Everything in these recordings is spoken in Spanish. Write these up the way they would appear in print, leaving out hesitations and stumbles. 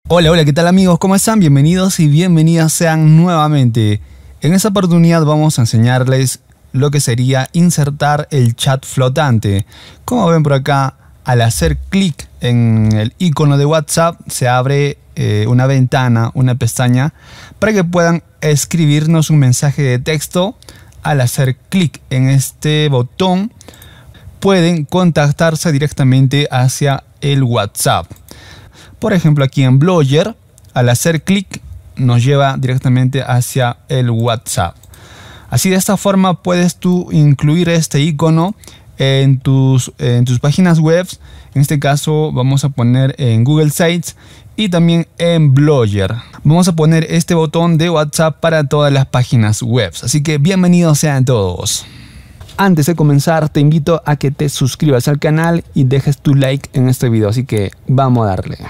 Hola, hola, ¿qué tal amigos? ¿Cómo están? Bienvenidos y bienvenidas sean nuevamente. En esta oportunidad vamos a enseñarles lo que sería insertar el chat flotante. Como ven por acá, al hacer clic en el icono de WhatsApp se abre una ventana, una pestaña, para que puedan escribirnos un mensaje de texto. Al hacer clic en este botón pueden contactarse directamente hacia el WhatsApp. Por ejemplo, aquí en Blogger, al hacer clic nos lleva directamente hacia el WhatsApp. Así, de esta forma puedes tú incluir este icono en tus páginas web. En este caso vamos a poner en Google Sites y también en Blogger. Vamos a poner este botón de WhatsApp para todas las páginas web. Así que bienvenidos sean todos. Antes de comenzar te invito a que te suscribas al canal y dejes tu like en este video. Así que vamos a darle.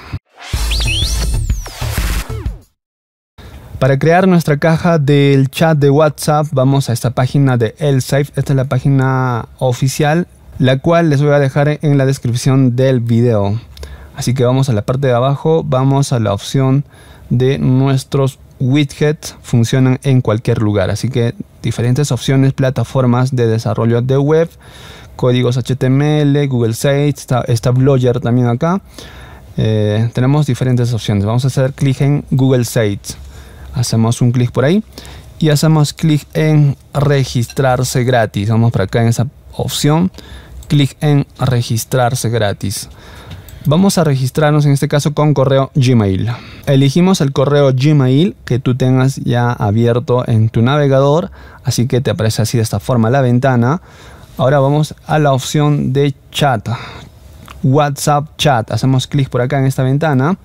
Para crear nuestra caja del chat de WhatsApp vamos a esta página de Elsafe. Esta es la página oficial, la cual les voy a dejar en la descripción del video. Así que vamos a la parte de abajo, vamos a la opción de nuestros widgets. Funcionan en cualquier lugar, así que diferentes opciones, plataformas de desarrollo de web, códigos HTML, Google Sites, está Blogger también acá. Tenemos diferentes opciones. Vamos a hacer clic en Google Sites. Hacemos un clic por ahí y hacemos clic en registrarse gratis. Vamos por acá en esa opción, clic en registrarse gratis. Vamos a registrarnos en este caso con correo Gmail. Elegimos el correo Gmail que tú tengas ya abierto en tu navegador, así que te aparece así de esta forma la ventana. Ahora vamos a la opción de chat, WhatsApp Chat. Hacemos clic por acá en esta ventana.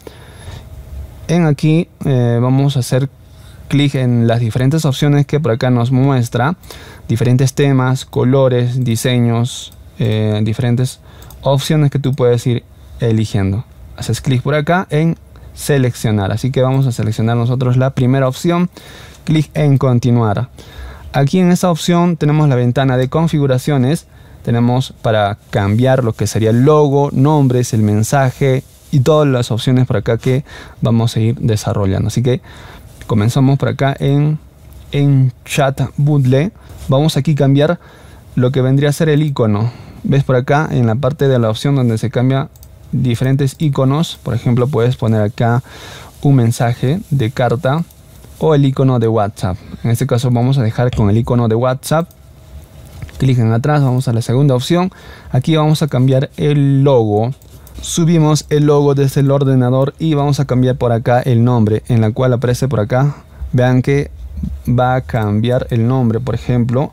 En aquí vamos a hacer clic en las diferentes opciones que por acá nos muestra. Diferentes temas, colores, diseños, diferentes opciones que tú puedes ir eligiendo. Haces clic por acá en seleccionar. Así que vamos a seleccionar nosotros la primera opción. Clic en continuar. Aquí en esta opción tenemos la ventana de configuraciones. Tenemos para cambiar lo que sería el logo, nombres, el mensaje y todas las opciones por acá que vamos a ir desarrollando. Así que comenzamos por acá en Chat Bootle. Vamos aquí a cambiar lo que vendría a ser el icono. Ves por acá en la parte de la opción donde se cambia diferentes iconos. Por ejemplo, puedes poner acá un mensaje de carta o el icono de WhatsApp. En este caso vamos a dejar con el icono de WhatsApp. Clic en atrás, vamos a la segunda opción. Aquí vamos a cambiar el logo. Subimos el logo desde el ordenador y vamos a cambiar por acá el nombre, en la cual aparece por acá. Vean que va a cambiar el nombre. Por ejemplo,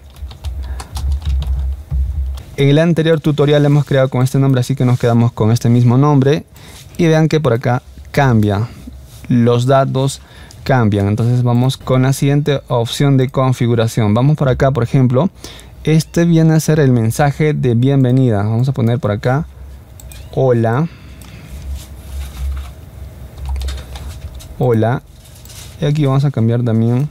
en el anterior tutorial hemos creado con este nombre, así que nos quedamos con este mismo nombre. Y vean que por acá cambia, los datos cambian. Entonces vamos con la siguiente opción de configuración. Vamos por acá, por ejemplo, este viene a ser el mensaje de bienvenida. Vamos a poner por acá hola, hola, y aquí vamos a cambiar también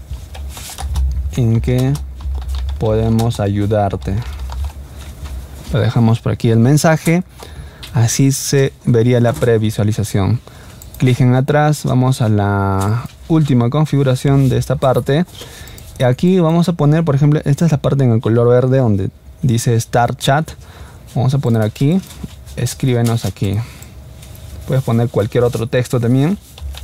en qué podemos ayudarte. Lo dejamos por aquí el mensaje, así se vería la previsualización. Clic en atrás, vamos a la última configuración de esta parte. Y aquí vamos a poner, por ejemplo, esta es la parte en el color verde donde dice Start Chat. Vamos a poner aquí, escríbenos aquí. Puedes poner cualquier otro texto también.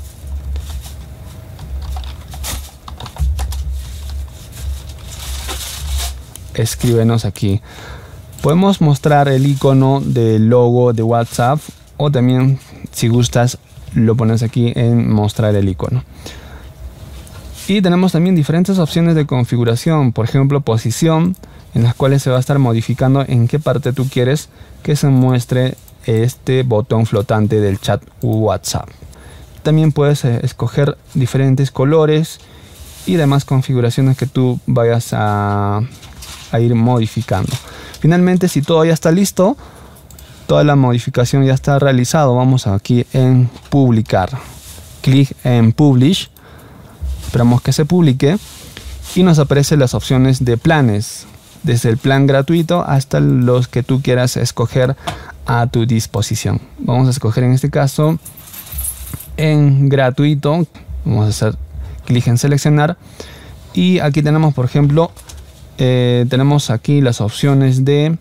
Escríbenos aquí. Podemos mostrar el icono del logo de WhatsApp o también, si gustas, lo pones aquí en mostrar el icono. Y tenemos también diferentes opciones de configuración, por ejemplo posición, en las cuales se va a estar modificando en qué parte tú quieres que se muestre este botón flotante del chat WhatsApp. También puedes escoger diferentes colores y demás configuraciones que tú vayas a ir modificando. Finalmente, si todo ya está listo, toda la modificación ya está realizado, vamos aquí en publicar. Clic en Publish. Esperamos que se publique y nos aparecen las opciones de planes, desde el plan gratuito hasta los que tú quieras escoger a tu disposición. Vamos a escoger en este caso en gratuito. Vamos a hacer clic en seleccionar y aquí tenemos, por ejemplo, tenemos aquí las opciones de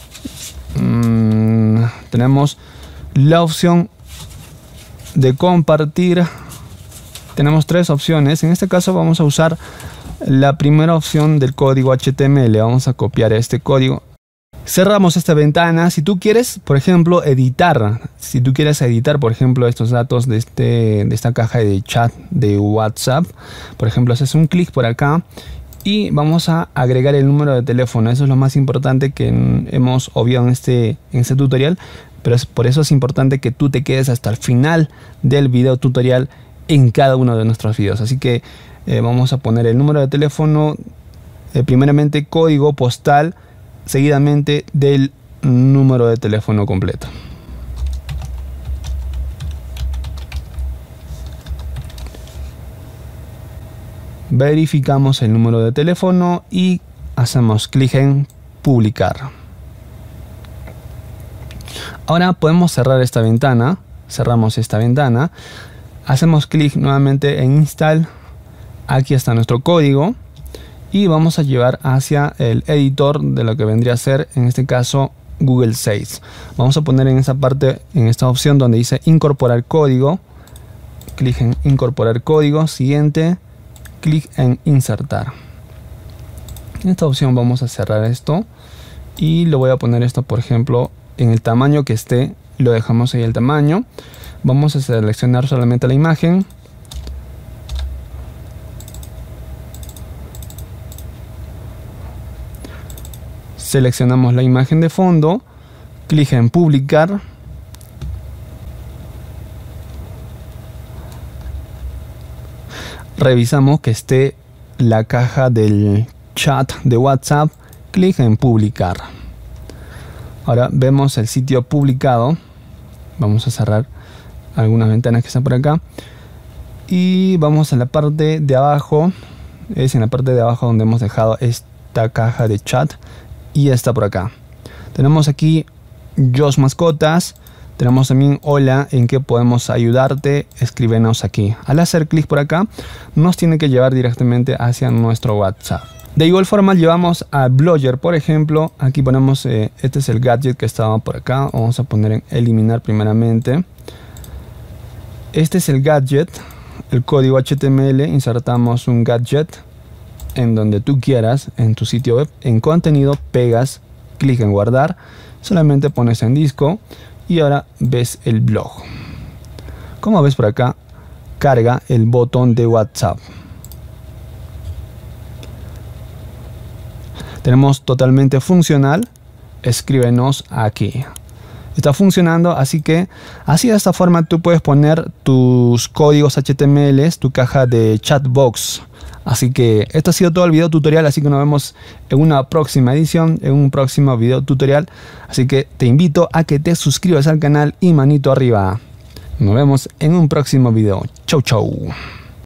tenemos la opción de compartir. Tenemos tres opciones. En este caso vamos a usar la primera opción del código HTML. Vamos a copiar este código. Cerramos esta ventana. Si tú quieres, por ejemplo, editar, por ejemplo, estos datos de esta caja de chat de WhatsApp, por ejemplo, haces un clic por acá y vamos a agregar el número de teléfono. Eso es lo más importante que hemos obviado en este tutorial, pero por eso es importante que tú te quedes hasta el final del video tutorial en cada uno de nuestros videos. Así que vamos a poner el número de teléfono, primeramente código postal, seguidamente del número de teléfono completo. Verificamos el número de teléfono y hacemos clic en publicar. Ahora podemos cerrar esta ventana. Cerramos esta ventana. Hacemos clic nuevamente en install. Aquí está nuestro código. Y vamos a llevar hacia el editor de lo que vendría a ser, en este caso, Google Sites. Vamos a poner en esa parte, en esta opción donde dice incorporar código. Clic en incorporar código. Siguiente, clic en insertar. En esta opción vamos a cerrar esto. Y lo voy a poner esto, por ejemplo, en el tamaño que esté. Lo dejamos ahí el tamaño. Vamos a seleccionar solamente la imagen. Seleccionamos la imagen de fondo, clic en publicar. Revisamos que esté la caja del chat de WhatsApp, clic en publicar. Ahora vemos el sitio publicado. Vamos a cerrar algunas ventanas que están por acá. Y vamos a la parte de abajo. Es en la parte de abajo donde hemos dejado esta caja de chat. Y está por acá. Tenemos aquí Jos Mascotas. Tenemos también hola, ¿en qué podemos ayudarte? Escríbenos aquí. Al hacer clic por acá, nos tiene que llevar directamente hacia nuestro WhatsApp. De igual forma llevamos a Blogger, por ejemplo. Aquí ponemos, este es el gadget que estaba por acá. Vamos a poner en eliminar primeramente. Este es el gadget, el código HTML. Insertamos un gadget en donde tú quieras, en tu sitio web, en contenido, pegas, clic en guardar, solamente pones en disco y ahora ves el blog. Como ves por acá, carga el botón de WhatsApp. Tenemos totalmente funcional, escríbenos aquí. Está funcionando, así que así de esta forma tú puedes poner tus códigos HTML, tu caja de chatbox. Así que esto ha sido todo el video tutorial, así que nos vemos en una próxima edición, en un próximo video tutorial. Así que te invito a que te suscribas al canal y manito arriba. Nos vemos en un próximo video. Chau, chau.